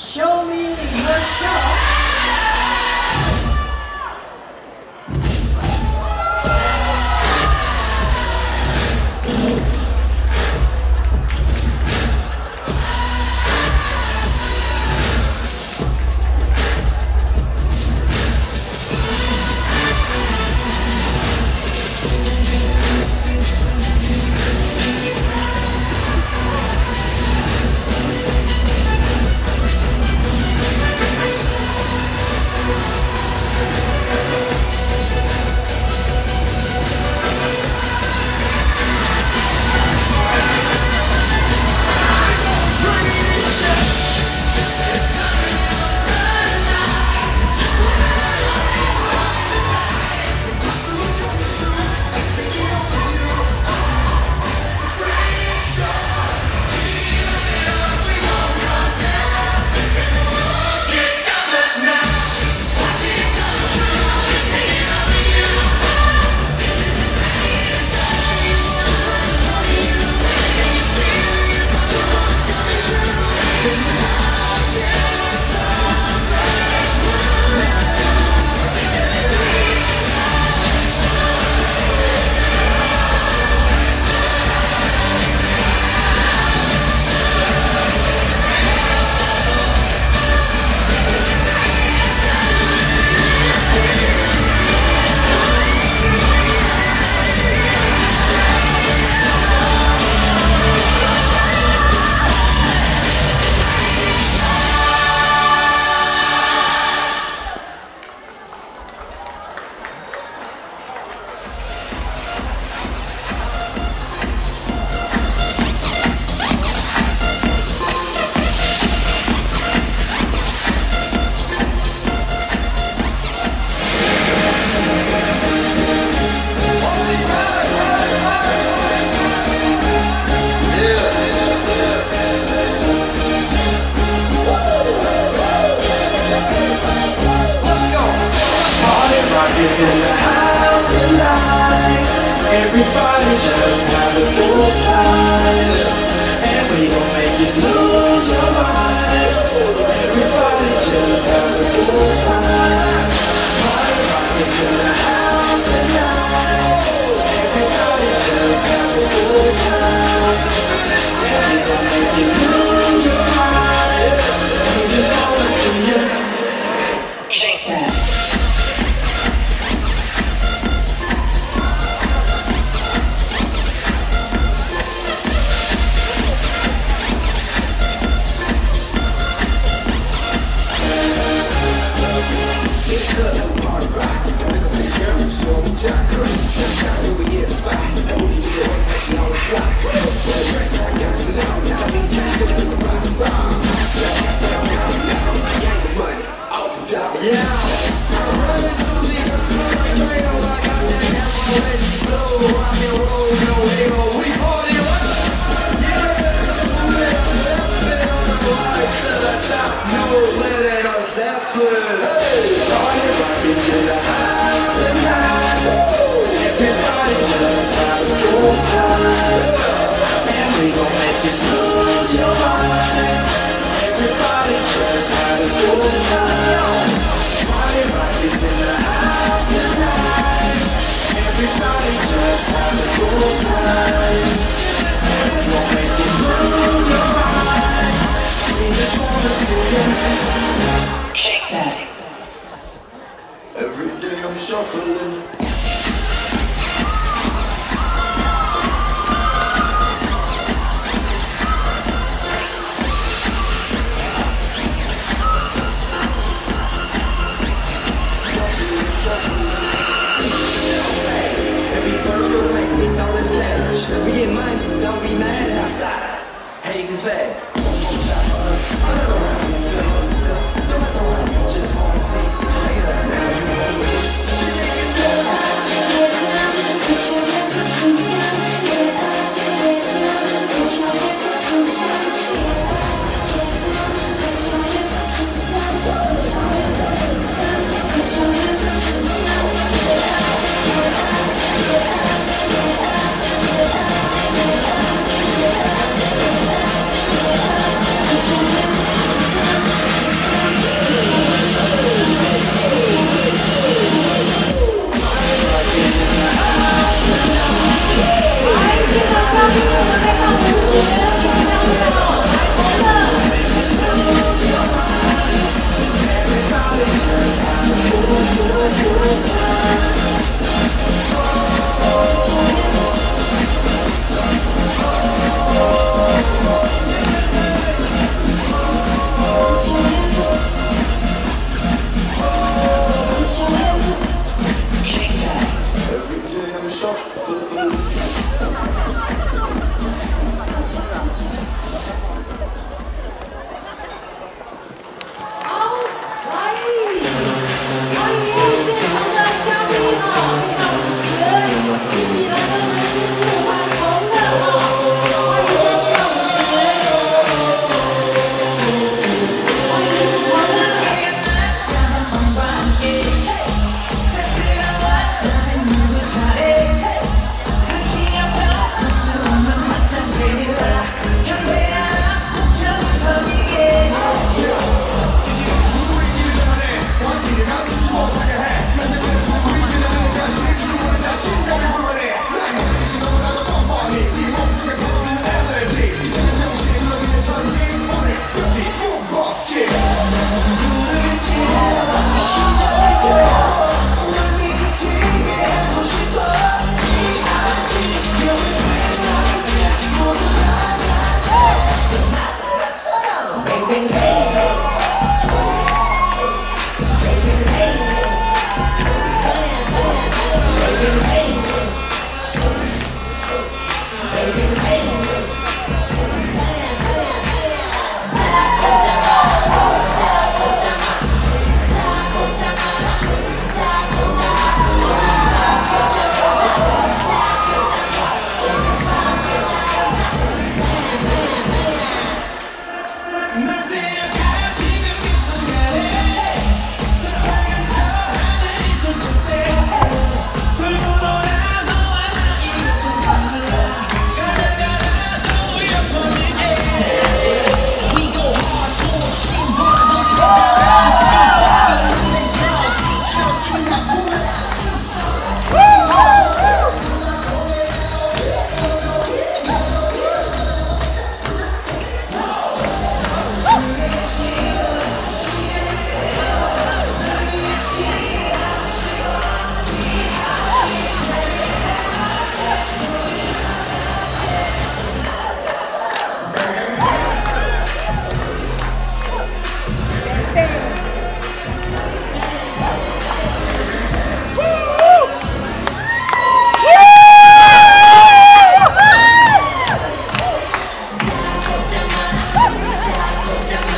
Show me your shot. It's in the house tonight. Everybody just have a good time, and we gon' make you lose your mind. Everybody just have a good time. Party rock is in the house tonight. Everybody just have a good time, and we gon' make you lose your mind. We just wanna see you shake that. Every day I'm shuffling. Every first girl make me throw this cash. We get money, don't be mad, now stop. Haters back. One more shot for us. Another round, it's good. Don't mess around, just wanna see. Say that now, you want it. Put your hands up to the sun. Get up, get down. Put your hands up to the sun. Get up, get down. Put your hands up to the sun. Put your hands up to the sun. Put your hands up to the sun. Get up, get up, get up, get up, get up, get up, get up, get up. Go down.